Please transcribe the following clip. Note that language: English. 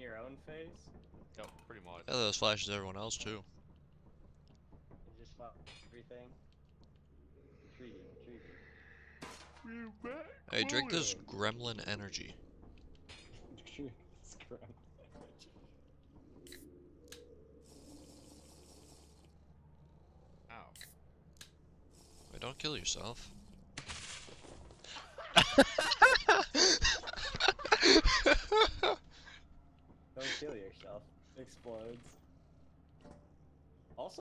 your own face? Yep, pretty much. Yeah, those flashes everyone else too. You just fuck everything? Intriguing, intriguing. Hey, drink this gremlin energy. Ow. Wait, don't kill yourself. Don't kill yourself. It explodes.